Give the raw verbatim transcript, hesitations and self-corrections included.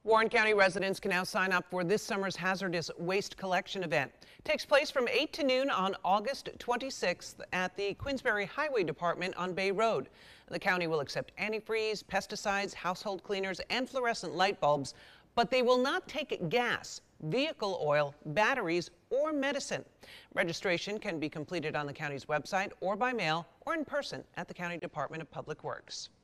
Warren County residents can now sign up for this summer's hazardous waste collection event. It takes place from eight to noon on August twenty-sixth at the Queensbury Highway Department on Bay Road. The county will accept antifreeze, pesticides, household cleaners, and fluorescent light bulbs, but they will not take gas, vehicle oil, batteries, or medicine. Registration can be completed on the county's website or by mail or in person at the County Department of Public Works.